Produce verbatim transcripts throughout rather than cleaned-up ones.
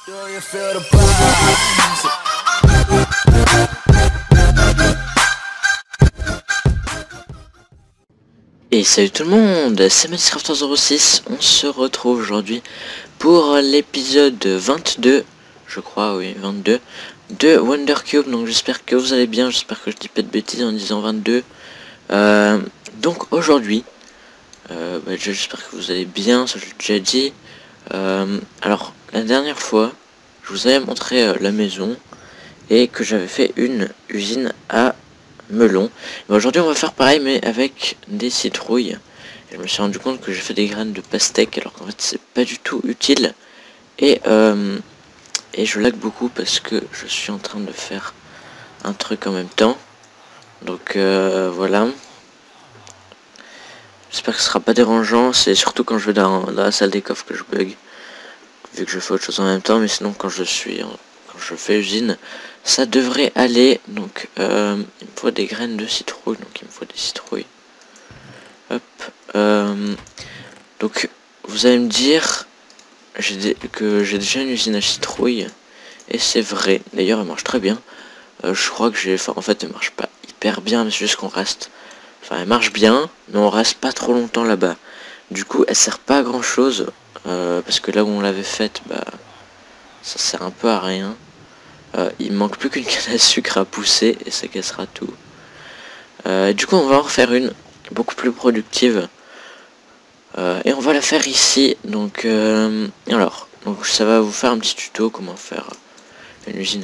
Et salut tout le monde, c'est Minecraft zéro six, on se retrouve aujourd'hui pour l'épisode vingt-deux, je crois, oui, vingt-deux, de Wonder Cube. Donc j'espère que vous allez bien, j'espère que je dis pas de bêtises en disant vingt-deux. Euh, donc aujourd'hui, euh, bah, j'espère que vous allez bien, ça je l'ai déjà dit. Euh, alors, la dernière fois, je vous avais montré euh, la maison et que j'avais fait une usine à melon. Aujourd'hui on va faire pareil mais avec des citrouilles. Et je me suis rendu compte que j'ai fait des graines de pastèque alors qu'en fait c'est pas du tout utile. Et, euh, et je lag beaucoup parce que je suis en train de faire un truc en même temps. Donc euh, voilà. J'espère que ce sera pas dérangeant. C'est surtout quand je vais dans, dans la salle des coffres que je bug. Vu que je fais autre chose en même temps. Mais sinon quand je suis en, quand je fais usine, ça devrait aller. Donc euh, il me faut des graines de citrouille. Donc il me faut des citrouilles. Hop. Euh, donc vous allez me dire j'ai que j'ai déjà une usine à citrouille. Et c'est vrai. D'ailleurs elle marche très bien. Euh, je crois que j'ai... Enfin en fait elle marche pas hyper bien. Mais c'est juste qu'on reste... Enfin elle marche bien. Mais on reste pas trop longtemps là-bas. Du coup elle sert pas à grand chose. Euh, parce que là où on l'avait faite, bah... ça sert un peu à rien. Euh, il manque plus qu'une canne à sucre à pousser. Et ça cassera tout. Euh, du coup on va en refaire une beaucoup plus productive. Euh, et on va la faire ici. Donc euh, alors donc ça va vous faire un petit tuto comment faire une usine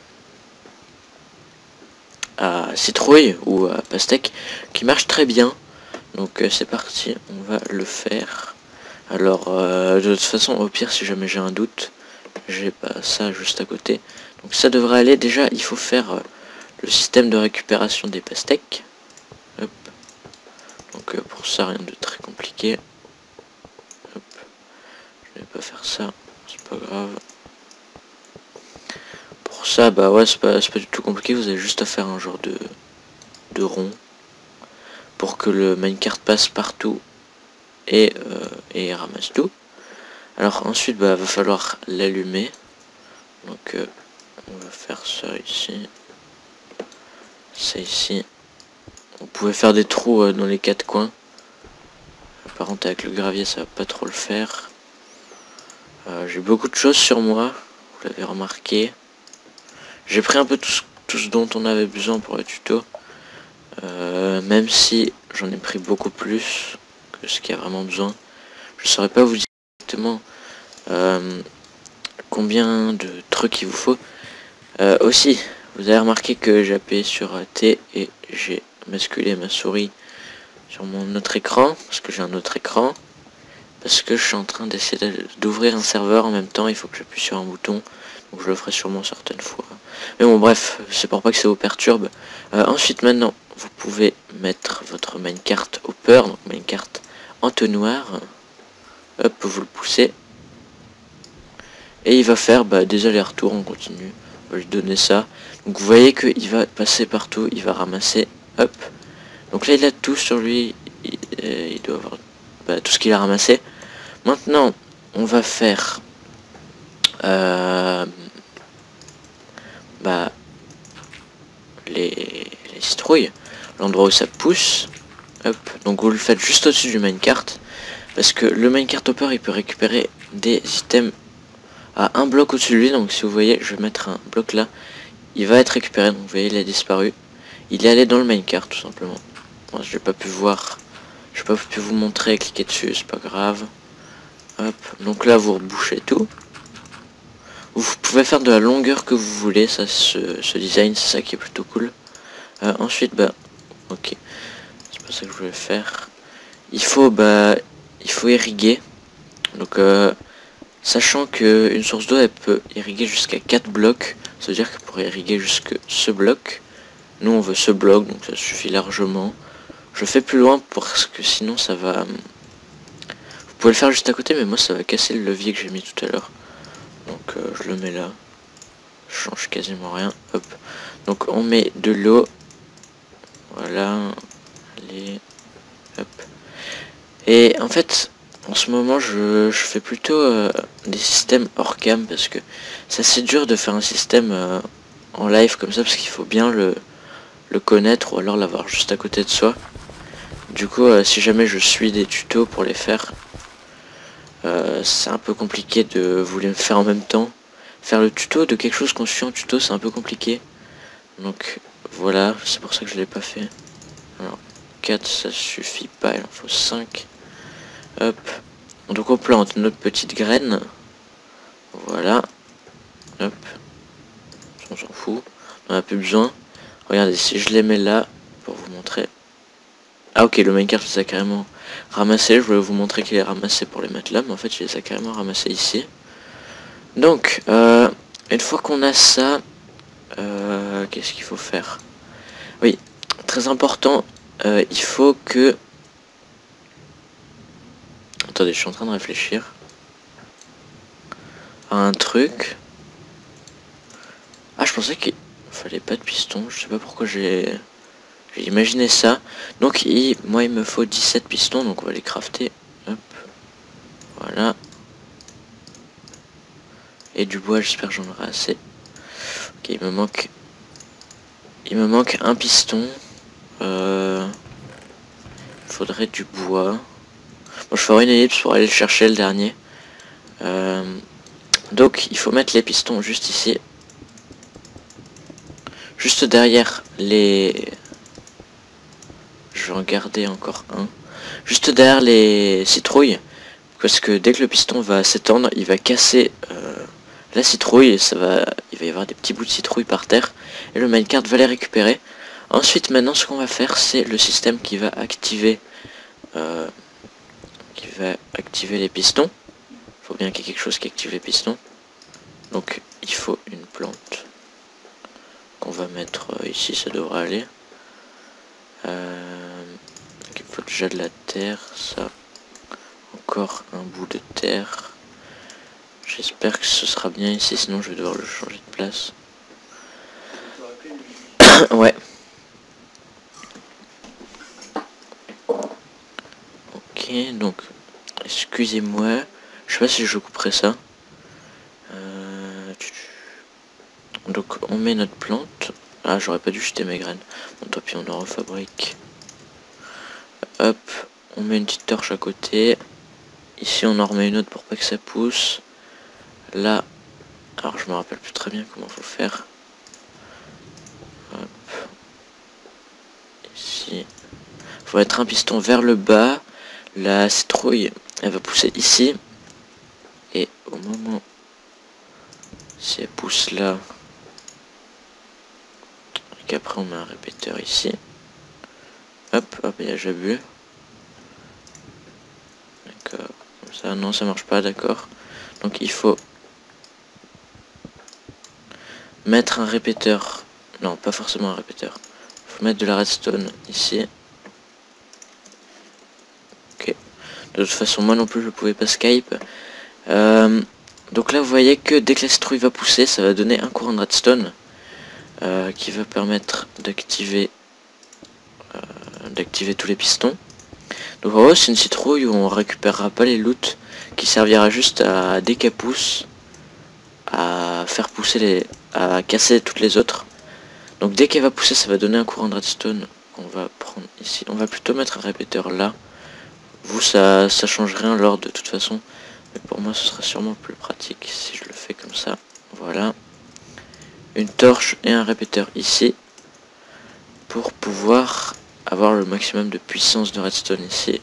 à, à citrouille ou à pastèque qui marche très bien. Donc euh, c'est parti, on va le faire. Alors euh, de toute façon au pire si jamais j'ai un doute, j'ai pas ça juste à côté. Donc ça devrait aller. Déjà il faut faire euh, le système de récupération des pastèques. Hop. Donc euh, pour ça rien de très compliqué. Hop. Je vais pas faire ça, c'est pas grave. Pour ça bah ouais c'est pas, pas du tout compliqué, vous avez juste à faire un genre de, de rond pour que le minecart passe partout et, euh, et ramasse tout. Alors ensuite bah va falloir l'allumer. Donc euh, on va faire ça ici. Ça ici. Vous pouvez faire des trous euh, dans les quatre coins. Par contre avec le gravier ça va pas trop le faire. Euh, j'ai beaucoup de choses sur moi, vous l'avez remarqué. J'ai pris un peu tout ce, tout ce dont on avait besoin pour le tuto. Euh, même si j'en ai pris beaucoup plus que ce qu'il y a vraiment besoin. Je saurais pas vous dire exactement euh, combien de trucs il vous faut. Euh, aussi, vous avez remarqué que j'ai appuyé sur T et j'ai basculé ma souris sur mon autre écran. Parce que j'ai un autre écran. Parce que je suis en train d'essayer d'ouvrir un serveur en même temps. Il faut que j'appuie sur un bouton. Donc je le ferai sûrement certaines fois. Mais bon bref, c'est pour pas que ça vous perturbe. Euh, ensuite maintenant, vous pouvez mettre votre minecart hopper. Donc minecart entonnoir. Hop, vous le poussez. Et il va faire bah, des allers-retours, on continue. On va lui donner ça. Donc vous voyez qu'il va passer partout, il va ramasser. Hop. Donc là il a tout sur lui. Il, euh, il doit avoir bah, tout ce qu'il a ramassé. Maintenant, on va faire... Euh, bah, les, les citrouilles. L'endroit où ça pousse. Hop. Donc vous le faites juste au-dessus du minecart. Parce que le minecart hopper il peut récupérer des items à un bloc au-dessus de lui. Donc si vous voyez, je vais mettre un bloc là. Il va être récupéré. Donc vous voyez, il a disparu. Il est allé dans le minecart tout simplement. Moi je n'ai pas pu voir. Je n'ai pas pu vous montrer, cliquer dessus, c'est pas grave. Hop. Donc là vous rebouchez tout. Vous pouvez faire de la longueur que vous voulez. Ça, ce, ce design, c'est ça qui est plutôt cool. Euh, ensuite, bah, ok. C'est pas ça que je voulais faire. Il faut, bah, il faut irriguer. Donc, euh, sachant que une source d'eau, elle peut irriguer jusqu'à quatre blocs. Ça veut dire que pour irriguer jusque ce bloc, nous on veut ce bloc, donc ça suffit largement. Je fais plus loin parce que sinon ça va... Vous pouvez le faire juste à côté, mais moi ça va casser le levier que j'ai mis tout à l'heure. Donc euh, je le mets là. Je change quasiment rien. Hop. Donc on met de l'eau. Voilà. Allez. Hop. Et en fait, en ce moment je, je fais plutôt euh, des systèmes hors cam parce que c'est assez dur de faire un système euh, en live comme ça parce qu'il faut bien le, le connaître ou alors l'avoir juste à côté de soi. Du coup euh, si jamais je suis des tutos pour les faire, euh, c'est un peu compliqué de vous les faire en même temps. Faire le tuto de quelque chose qu'on suit en tuto, c'est un peu compliqué. Donc voilà, c'est pour ça que je l'ai pas fait. Alors quatre ça suffit pas, il en faut cinq. Hop. Donc on plante notre petite graine. Voilà. Hop. On s'en fout. On n'a plus besoin. Regardez, si je les mets là, pour vous montrer. Ah ok, le minecart les a carrément ramassé. Je voulais vous montrer qu'il est ramassé pour les mettre là, mais en fait je les ai carrément ramassés ici. Donc, euh, une fois qu'on a ça, euh, qu'est-ce qu'il faut faire? Oui, très important, euh, il faut que... Attendez, je suis en train de réfléchir à un truc. Ah, je pensais qu'il fallait pas de piston. Je sais pas pourquoi j'ai j'ai imaginé ça. Donc, il... moi, il me faut dix-sept pistons. Donc, on va les crafter. Hop. Voilà. Et du bois, j'espère que j'en aurai assez. Ok, il me manque... Il me manque un piston. Euh... Il faudrait du bois. Bon, je ferai une ellipse pour aller le chercher, le dernier. Euh... Donc, il faut mettre les pistons juste ici. Juste derrière les... Je vais en garder encore un. Juste derrière les citrouilles. Parce que dès que le piston va s'étendre, il va casser euh, la citrouille. Et ça va, il va y avoir des petits bouts de citrouille par terre. Et le minecart va les récupérer. Ensuite, maintenant, ce qu'on va faire, c'est le système qui va activer... Euh, qui va activer les pistons. Il faut bien qu'il y ait quelque chose qui active les pistons. Donc, il faut une plante. Qu'on va mettre euh, ici, ça devrait aller. Euh, il faut déjà de la terre, ça. Encore un bout de terre. J'espère que ce sera bien ici, sinon je vais devoir le changer de place. Ouais. Ok, donc, excusez-moi. Je sais pas si je couperai ça. Euh, donc, on met notre plante. Ah, j'aurais pas dû jeter mes graines. Bon, tant pis, on en refabrique. Hop, on met une petite torche à côté. Ici, on en remet une autre pour pas que ça pousse. Là, alors je me rappelle plus très bien comment faut faire. Hop. Ici, faut mettre un piston vers le bas. La citrouille, elle va pousser ici. Et au moment, si elle pousse là, et qu'après on met un répéteur ici. Hop, hop, il y a déjà bu. D'accord, comme ça, non, ça marche pas, d'accord. Donc il faut mettre un répéteur. Non, pas forcément un répéteur. Il faut mettre de la redstone ici. Ok. De toute façon, moi non plus, je pouvais pas Skype. Euh, donc là, vous voyez que dès que la citrouille va pousser, ça va donner un courant de redstone euh, qui va permettre d'activer euh, d'activer tous les pistons. Donc en gros, c'est une citrouille où on récupérera pas les loots, qui servira juste à, dès qu'elle pousse, à faire pousser les, à casser toutes les autres. Donc dès qu'elle va pousser, ça va donner un courant de redstone qu'on va prendre ici. On va plutôt mettre un répéteur là. Vous, ça, ça change rien l'ordre de toute façon. Mais pour moi, ce sera sûrement plus pratique si je le fais comme ça. Voilà. Une torche et un répéteur ici. Pour pouvoir avoir le maximum de puissance de redstone ici.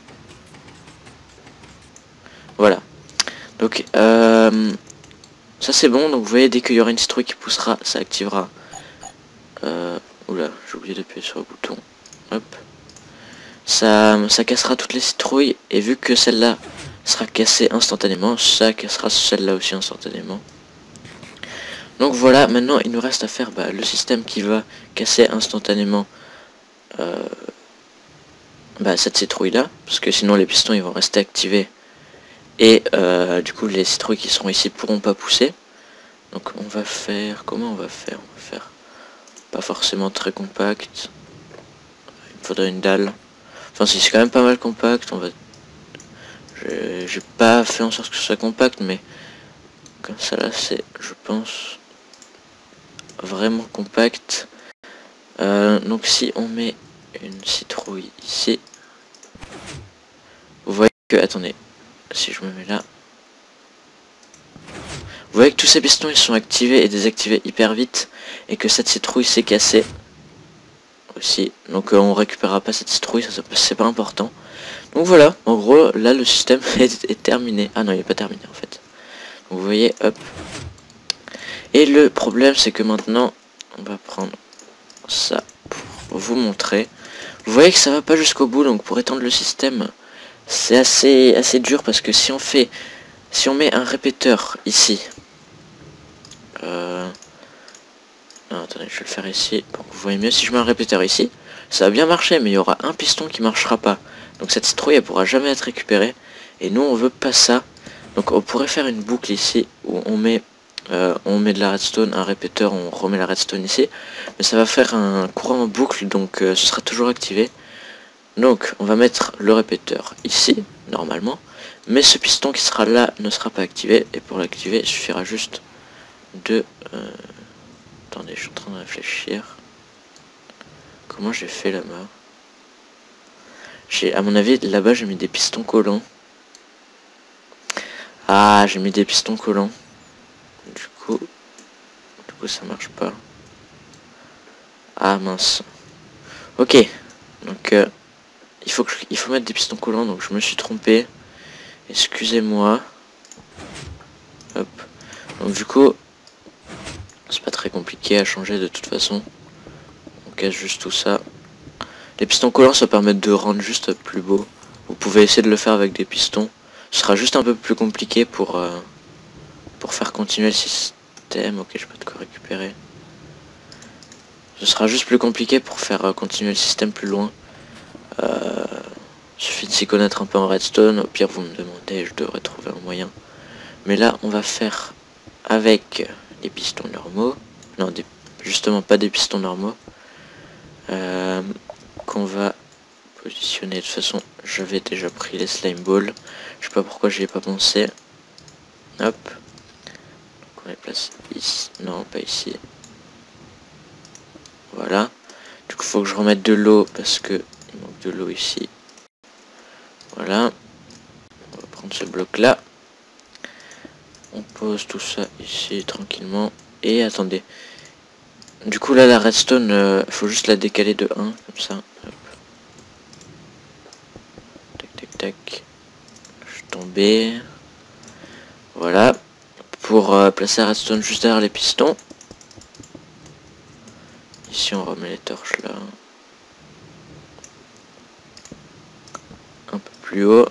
Voilà. Donc, euh, ça c'est bon. Donc vous voyez, dès qu'il y aura une citrouille qui poussera, ça activera. Euh, oula, j'ai oublié d'appuyer sur le bouton. Hop. Ça, ça cassera toutes les citrouilles. Et vu que celle-là sera cassée instantanément, ça cassera celle-là aussi instantanément. Donc voilà, maintenant il nous reste à faire bah, le système qui va casser instantanément euh, bah, cette citrouille là, parce que sinon les pistons ils vont rester activés et euh, du coup les citrouilles qui seront ici pourront pas pousser. Donc on va faire, comment on va faire On va faire pas forcément très compact, il me faudrait une dalle, enfin si c'est quand même pas mal compact, on va J'ai pas fait en sorte que ce soit compact, mais comme ça là c'est, je pense, vraiment compact. Euh, donc si on met une citrouille ici, vous voyez que, attendez, si je me mets là, vous voyez que tous ces pistons ils sont activés et désactivés hyper vite, et que cette citrouille s'est cassée aussi. Donc euh, on récupérera pas cette citrouille, ça c'est pas important. Donc voilà, en gros là le système est, est terminé. Ah non, il est pas terminé en fait. Donc, vous voyez, hop. Et le problème c'est que maintenant on va prendre ça pour vous montrer. Vous voyez que ça va pas jusqu'au bout, donc pour étendre le système c'est assez assez dur, parce que si on fait si on met un répéteur ici, euh, non, attendez, je vais le faire ici pour que vous voyez mieux. Si je mets un répéteur ici, ça va bien marcher, mais il y aura un piston qui marchera pas, donc cette citrouille elle pourra jamais être récupérée, et nous on veut pas ça. Donc on pourrait faire une boucle ici où on met euh, on met de la redstone, un répéteur, on remet la redstone ici, mais ça va faire un courant en boucle, donc euh, ce sera toujours activé. Donc on va mettre le répéteur ici normalement, mais ce piston qui sera là ne sera pas activé, et pour l'activer il suffira juste de euh... attendez, je suis en train de réfléchir comment j'ai fait là-bas. J'ai, à mon avis, là-bas j'ai mis des pistons collants. Ah, j'ai mis des pistons collants. Du coup, du coup ça marche pas. Ah mince. Ok. Donc euh, il faut que je, il faut mettre des pistons collants. Donc je me suis trompé. Excusez-moi. Hop. Donc du coup, c'est pas très compliqué à changer de toute façon. On casse juste tout ça. Les pistons collants, ça permet de rendre juste plus beau. Vous pouvez essayer de le faire avec des pistons. Ce sera juste un peu plus compliqué pour euh, pour faire continuer le système. Ok, je peux de quoi récupérer. Ce sera juste plus compliqué pour faire euh, continuer le système plus loin. Euh, suffit de s'y connaître un peu en redstone. Au pire, vous me demandez, je devrais trouver un moyen. Mais là, on va faire avec les pistons normaux. Non, des, justement pas des pistons normaux. Euh, qu'on va positionner. De toute façon, j'avais déjà pris les slime balls. Je sais pas pourquoi j'y ai pas pensé. Hop. Donc on les place ici. Non, pas ici. Voilà. Du coup, faut que je remette de l'eau parce que il manque de l'eau ici. Voilà. On va prendre ce bloc là. On pose tout ça ici tranquillement. Et attendez. Du coup là la redstone, il euh, faut juste la décaler de un comme ça. Hop. Tac tac tac. Je suis tombé. Voilà. Pour euh, placer la redstone juste derrière les pistons. Ici on remet les torches là. Un peu plus haut.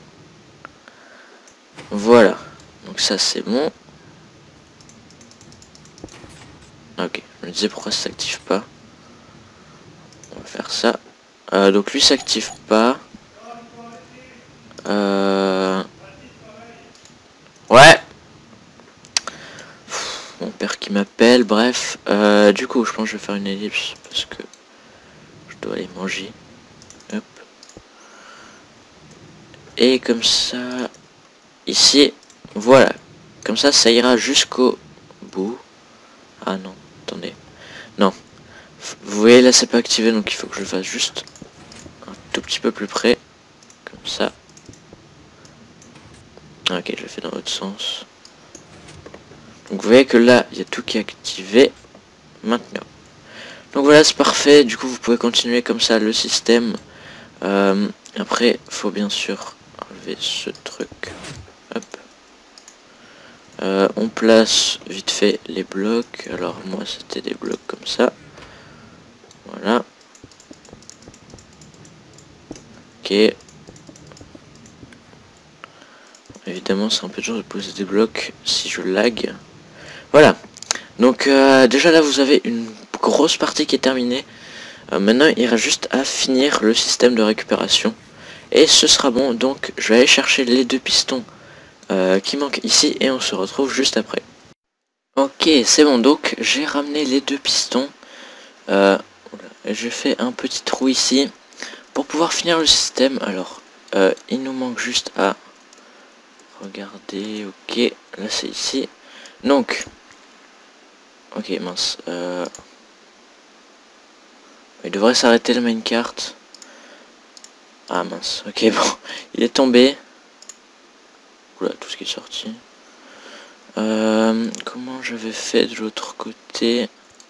Voilà. Donc ça c'est bon. Ok, je me disais pourquoi ça s'active pas. On va faire ça. Euh, donc lui s'active pas. Euh... Ouais. Pff, mon père qui m'appelle, bref. Euh, du coup, je pense que je vais faire une ellipse parce que je dois aller manger. Hop. Et comme ça, ici, voilà. Comme ça, ça ira jusqu'au bout. Ah non, attendez. Non. Vous voyez, là, c'est pas activé, donc il faut que je le fasse juste un tout petit peu plus près. Comme ça. Ok, je le fais dans l'autre sens. Donc vous voyez que là, il y a tout qui est activé. Maintenant. Donc voilà, c'est parfait. Du coup, vous pouvez continuer comme ça le système. Euh, après, faut bien sûr enlever ce truc. Hop. Euh, on place vite fait les blocs. Alors moi, c'était des blocs comme ça. Voilà. Ok. Évidemment, c'est un peu dur de poser des blocs si je lag. Voilà. Donc euh, déjà là, vous avez une grosse partie qui est terminée. Euh, maintenant, il reste juste à finir le système de récupération. Et ce sera bon. Donc, je vais aller chercher les deux pistons euh, qui manquent ici. Et on se retrouve juste après. Ok, c'est bon. Donc, j'ai ramené les deux pistons. Euh, je fais un petit trou ici. Pour pouvoir finir le système, alors, euh, il nous manque juste à regardez, ok, là c'est ici. Donc, ok mince, euh... il devrait s'arrêter le minecart. Ah mince, ok bon, il est tombé. Oula, tout ce qui est sorti. Euh, comment j'avais fait de l'autre côté?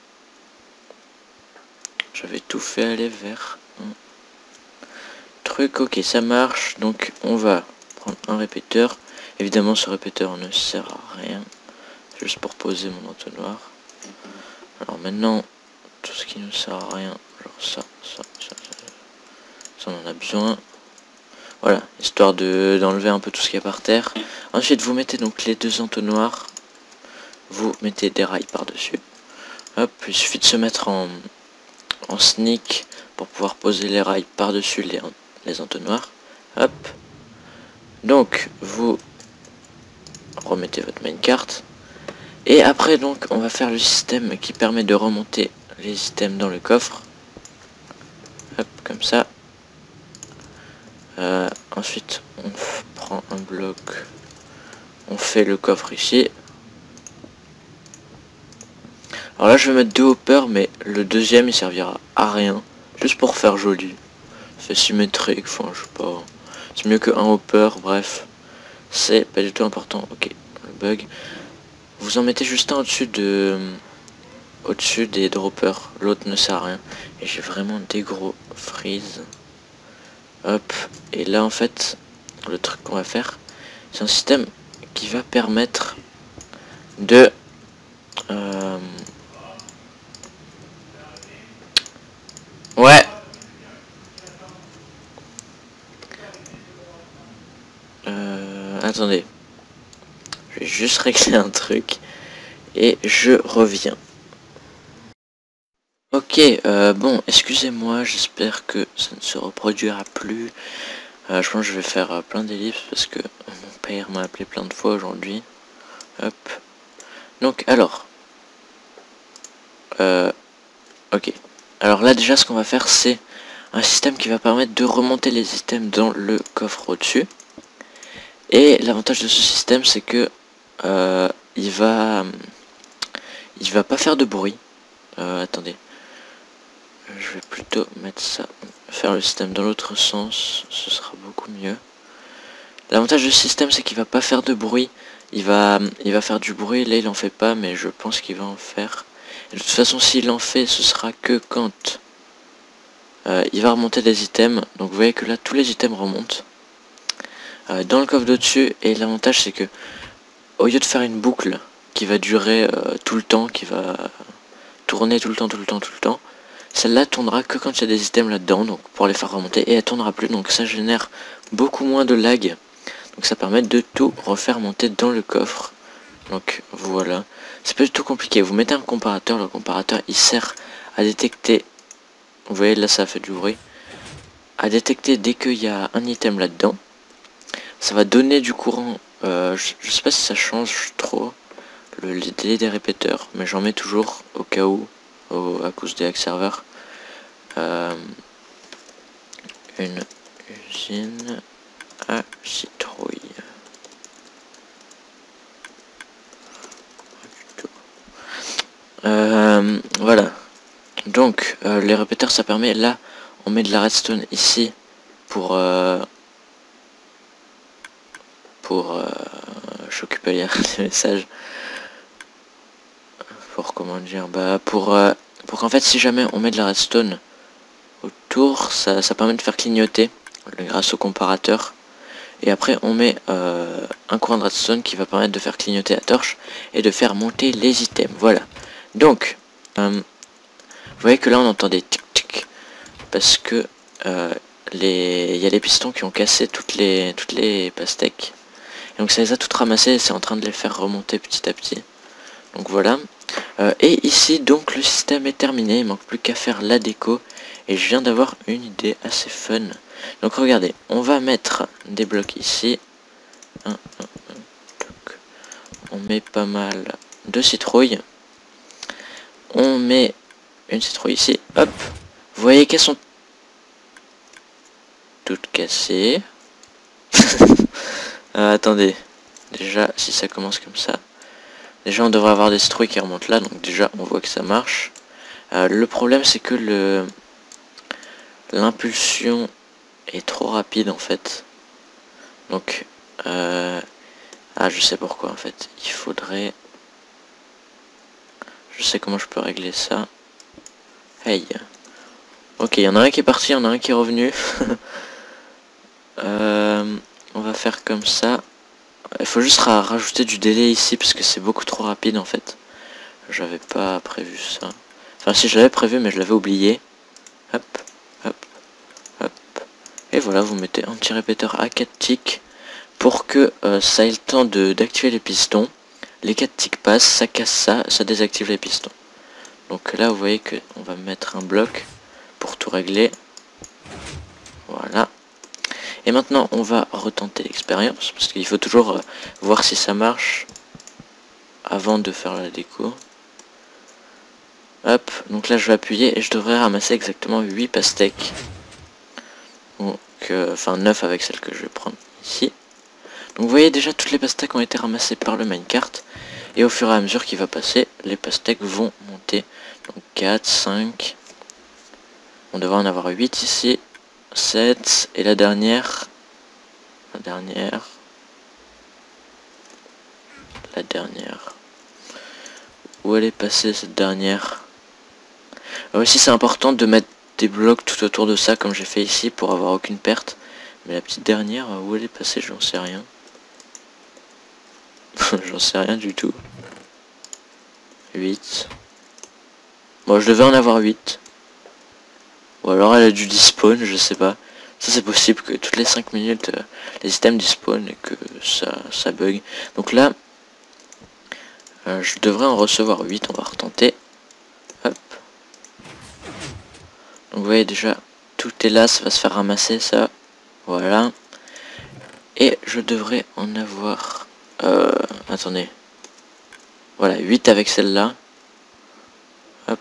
J'avais tout fait aller vers un truc, ok ça marche. Donc on va prendre un répéteur. Évidemment ce répéteur ne sert à rien, juste pour poser mon entonnoir. Alors maintenant, tout ce qui ne sert à rien, genre ça, ça, ça, ça, ça on en a besoin. Voilà, histoire de d'enlever un peu tout ce qu'il y a par terre. Ensuite vous mettez donc les deux entonnoirs. Vous mettez des rails par-dessus. Hop, il suffit de se mettre en, en sneak pour pouvoir poser les rails par-dessus les, les entonnoirs. Hop. Donc vous remettez votre minecart. Et après donc on va faire le système qui permet de remonter les items dans le coffre. Hop, comme ça. Euh, ensuite on prend un bloc. On fait le coffre ici. Alors là je vais mettre deux hoppers, mais le deuxième il servira à rien. Juste pour faire joli. C'est symétrique, enfin je sais pas. C'est mieux que un hopper, bref. C'est pas du tout important. Ok, le bug. Vous en mettez juste un au-dessus de... Au-dessus des droppers. L'autre ne sert à rien. Et j'ai vraiment des gros freeze. Hop. Et là en fait, le truc qu'on va faire, c'est un système qui va permettre de... Euh... Ouais. Euh... Attendez. Je vais juste régler un truc. Et je reviens. Ok, euh, bon, excusez-moi, j'espère que ça ne se reproduira plus. Euh, je pense que je vais faire euh, plein d'ellipses parce que mon père m'a appelé plein de fois aujourd'hui. Hop. Donc, alors. Euh, ok. Alors là, déjà, ce qu'on va faire, c'est un système qui va permettre de remonter les items dans le coffre au-dessus. Et l'avantage de ce système, c'est que euh, il va... Il va pas faire de bruit. Euh, attendez. Je vais plutôt mettre ça, faire le système dans l'autre sens, ce sera beaucoup mieux. L'avantage du système c'est qu'il va pas faire de bruit, il va il va faire du bruit, là il en fait pas mais je pense qu'il va en faire. Et de toute façon s'il en fait ce sera que quand euh, il va remonter des items, donc vous voyez que là tous les items remontent euh, dans le coffre d'au-dessus. Et l'avantage c'est que au lieu de faire une boucle qui va durer euh, tout le temps, qui va tourner tout le temps, tout le temps, tout le temps, celle-là tournera que quand il y a des items là-dedans, donc pour les faire remonter, et elle tournera plus, donc ça génère beaucoup moins de lag. Donc ça permet de tout refaire monter dans le coffre. Donc voilà, c'est pas du tout compliqué. Vous mettez un comparateur, le comparateur il sert à détecter, vous voyez là ça fait du bruit, à détecter dès qu'il y a un item là-dedans. Ça va donner du courant, euh, je, je sais pas si ça change trop le, le délai des répéteurs, mais j'en mets toujours au cas où. Au, à cause des hack serveurs. Euh, une usine à citrouille. Euh, voilà. Donc euh, les répéteurs ça permet, là on met de la redstone ici pour euh, pour euh, j'occupe à lire les messages. Pour comment dire, bah pour euh, pour qu'en fait si jamais on met de la redstone autour, ça, ça permet de faire clignoter grâce au comparateur. Et après on met euh, un courant de redstone qui va permettre de faire clignoter la torche et de faire monter les items. Voilà. Donc euh, vous voyez que là on entend des tic tic parce que euh, les il y a les pistons qui ont cassé toutes les toutes les pastèques. Et donc ça les a toutes ramassées et c'est en train de les faire remonter petit à petit. Donc voilà. Euh, et ici donc le système est terminé, il manque plus qu'à faire la déco. Et je viens d'avoir une idée assez fun. Donc regardez, on va mettre des blocs ici. Un, un, un, on met pas mal de citrouilles. On met une citrouille ici. Hop. Vous voyez qu'elles sont toutes cassées. euh, attendez. Déjà, si ça commence comme ça, déjà on devrait avoir des citrouilles qui remontent là, donc déjà on voit que ça marche. Euh, le problème c'est que le l'impulsion est trop rapide en fait. Donc, euh... ah je sais pourquoi en fait. Il faudrait... Je sais comment je peux régler ça. Hey. Ok, il y en a un qui est parti, il y en a un qui est revenu. euh, on va faire comme ça. Il faut juste ra rajouter du délai ici parce que c'est beaucoup trop rapide en fait. J'avais pas prévu ça. Enfin si je l'avais prévu mais je l'avais oublié. Hop, hop, hop. Et voilà, vous mettez un petit répéteur à quatre ticks pour que euh, ça ait le temps de d'activer les pistons. Les quatre ticks passent, ça casse ça, ça désactive les pistons. Donc là vous voyez que on va mettre un bloc pour tout régler. Voilà. Et maintenant on va retenter l'expérience parce qu'il faut toujours euh, voir si ça marche avant de faire la déco. Hop, donc là je vais appuyer et je devrais ramasser exactement huit pastèques. Donc, euh, enfin neuf avec celle que je vais prendre ici. Donc vous voyez déjà toutes les pastèques ont été ramassées par le minecart. Et au fur et à mesure qu'il va passer, les pastèques vont monter. Donc quatre, cinq. On devrait en avoir huit ici. sept. Et la dernière. La dernière. La dernière. Où elle est passée cette dernière? Alors ici c'est important de mettre des blocs tout autour de ça comme j'ai fait ici pour avoir aucune perte. Mais la petite dernière, où elle est passée, j'en sais rien. J'en sais rien du tout. huit. Bon, je devais en avoir huit. Ou alors elle a dû despawn, je sais pas. Ça c'est possible que toutes les cinq minutes euh, les items despawn et que ça, ça bug. Donc là, euh, je devrais en recevoir huit, on va retenter. Hop. Donc vous voyez déjà, tout est là, ça va se faire ramasser ça. Voilà. Et je devrais en avoir... Euh, attendez. Voilà, huit avec celle-là. Hop.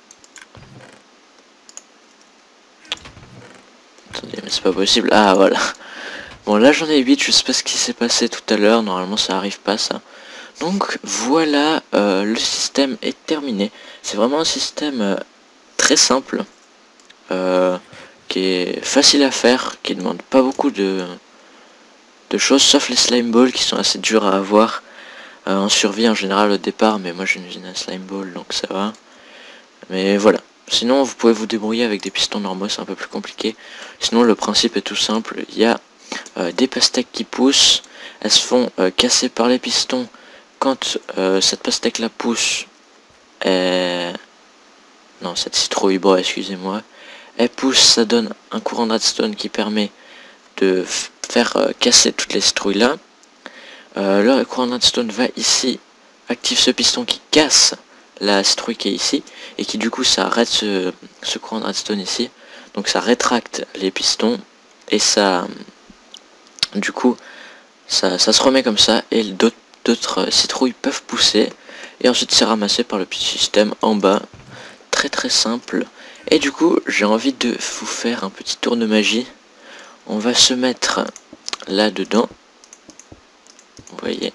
Attendez, mais c'est pas possible. Ah, voilà. Bon, là j'en ai huit, je sais pas ce qui s'est passé tout à l'heure. Normalement ça arrive pas ça. Donc voilà, euh, le système est terminé. C'est vraiment un système euh, très simple. Euh, qui est facile à faire, qui demande pas beaucoup de, de choses, sauf les slime balls qui sont assez durs à avoir euh, en survie en général au départ, mais moi j'ai une usine à slime ball donc ça va. Mais voilà, sinon vous pouvez vous débrouiller avec des pistons normaux, c'est un peu plus compliqué. Sinon le principe est tout simple, il y a euh, des pastèques qui poussent, elles se font euh, casser par les pistons quand euh, cette pastèque là pousse. Et... non, cette citrouille, bon excusez-moi. Elle pousse, ça donne un courant de redstone qui permet de faire euh, casser toutes les citrouilles là. Euh, le courant de redstone va ici, active ce piston qui casse la citrouille qui est ici, et qui du coup ça arrête ce, ce courant de redstone ici. Donc ça rétracte les pistons, et ça, du coup, ça, ça se remet comme ça, et d'autres citrouilles peuvent pousser, et ensuite c'est ramassé par le petit système en bas. Très très simple. Et du coup, j'ai envie de vous faire un petit tour de magie. On va se mettre là-dedans. Vous voyez.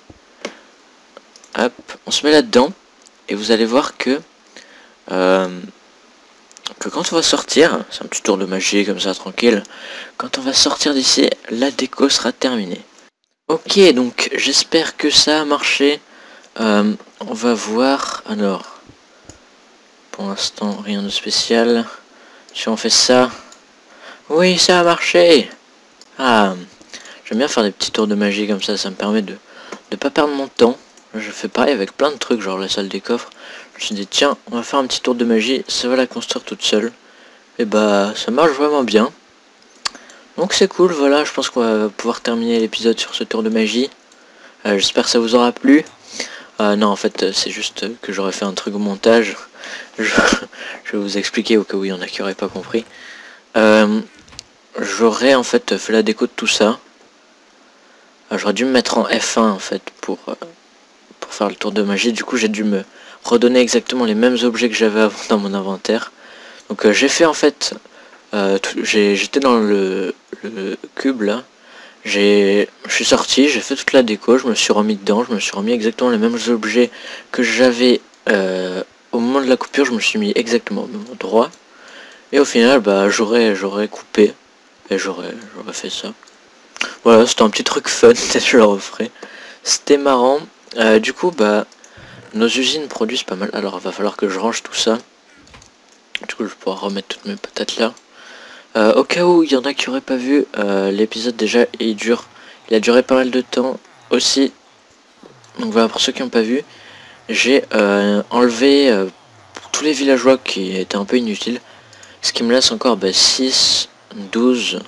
Hop, on se met là-dedans. Et vous allez voir que... Euh, que quand on va sortir... C'est un petit tour de magie comme ça, tranquille. Quand on va sortir d'ici, la déco sera terminée. Ok, donc j'espère que ça a marché. Euh, on va voir... Alors... Pour l'instant, rien de spécial. Si on fait ça... Oui, ça a marché. Ah, j'aime bien faire des petits tours de magie comme ça, ça me permet de ne pas perdre mon temps. Je fais pareil avec plein de trucs, genre la salle des coffres. Je me suis dit, tiens, on va faire un petit tour de magie, ça va la construire toute seule. Et bah, ça marche vraiment bien. Donc c'est cool, voilà, je pense qu'on va pouvoir terminer l'épisode sur ce tour de magie. Euh, J'espère que ça vous aura plu. Euh, non, en fait, c'est juste que j'aurais fait un truc au montage. Je, je vais vous expliquer au cas où il y en a qui n'auraient pas compris. Euh, J'aurais en fait fait la déco de tout ça. Euh, J'aurais dû me mettre en F un en fait pour, euh, pour faire le tour de magie. Du coup j'ai dû me redonner exactement les mêmes objets que j'avais avant dans mon inventaire. Donc euh, j'ai fait en fait... Euh, j'étais dans le, le cube là. j'ai, je suis sorti, j'ai fait toute la déco, je me suis remis dedans, je me suis remis exactement les mêmes objets que j'avais euh, au moment de la coupure, je me suis mis exactement au même endroit. Et au final, bah j'aurais j'aurais coupé et j'aurais j'aurais fait ça. Voilà, c'était un petit truc fun, peut-être je le referai. C'était marrant. Euh, du coup, bah nos usines produisent pas mal. Alors, il va falloir que je range tout ça. Du coup, je vais pouvoir remettre toutes mes patates là. Euh, au cas où il y en a qui auraient pas vu, euh, l'épisode déjà il dure, il a duré pas mal de temps aussi. Donc voilà, pour ceux qui n'ont pas vu, j'ai euh, enlevé euh, tous les villageois qui étaient un peu inutiles. Ce qui me laisse encore bah, six, douze,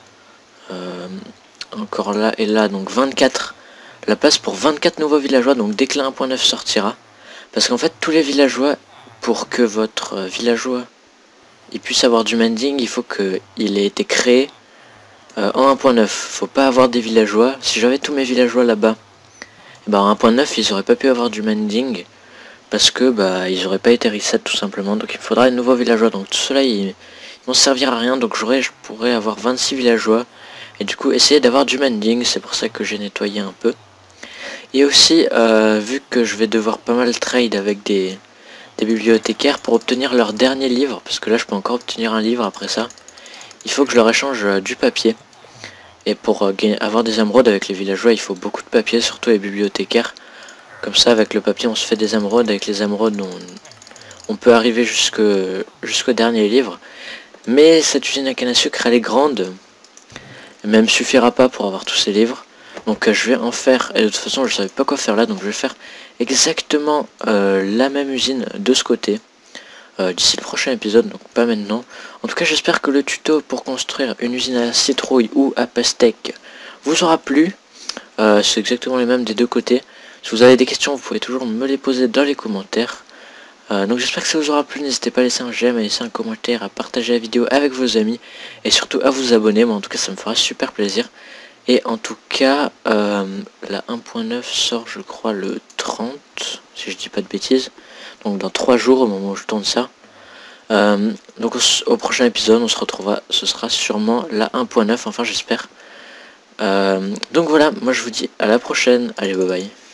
euh, encore là et là, donc vingt-quatre. La place pour vingt-quatre nouveaux villageois, donc dès que la un point neuf sortira. Parce qu'en fait, tous les villageois, pour que votre villageois il puisse avoir du mending, il faut qu'il ait été créé euh, en un point neuf. Faut pas avoir des villageois. Si j'avais tous mes villageois là-bas, eh ben, en un point neuf, ils auraient pas pu avoir du mending. Parce que bah ils auraient pas été reset tout simplement. Donc il me faudra de nouveaux villageois. Donc tout cela, ils, ils vont servir à rien. Donc j'aurais, je pourrais avoir vingt-six villageois. Et du coup, essayer d'avoir du mending. C'est pour ça que j'ai nettoyé un peu. Et aussi, euh, vu que je vais devoir pas mal trade avec des, des bibliothécaires pour obtenir leur dernier livre, parce que là je peux encore obtenir un livre après ça, il faut que je leur échange euh, du papier. Et pour euh, avoir des émeraudes avec les villageois, il faut beaucoup de papier, surtout les bibliothécaires. Comme ça, avec le papier, on se fait des émeraudes. Avec les émeraudes, on, on peut arriver jusque jusqu'au dernier livre. Mais cette usine à canne à sucre, elle est grande. Elle même suffira pas pour avoir tous ces livres. Donc euh, je vais en faire, et de toute façon je savais pas quoi faire là, donc je vais faire exactement euh, la même usine de ce côté. Euh, d'ici le prochain épisode, donc pas maintenant. En tout cas, j'espère que le tuto pour construire une usine à citrouille ou à pastèque vous aura plu. Euh, c'est exactement les mêmes des deux côtés. Si vous avez des questions, vous pouvez toujours me les poser dans les commentaires. Euh, donc j'espère que ça vous aura plu. N'hésitez pas à laisser un j'aime, à laisser un commentaire, à partager la vidéo avec vos amis. Et surtout à vous abonner. Moi en tout cas, ça me fera super plaisir. Et en tout cas, euh, la un point neuf sort je crois le trente, si je dis pas de bêtises. Donc dans trois jours au moment où je tourne ça. Euh, donc au, au prochain épisode on se retrouvera, ce sera sûrement la un point neuf, enfin j'espère. Euh, donc voilà, moi je vous dis à la prochaine, allez bye bye.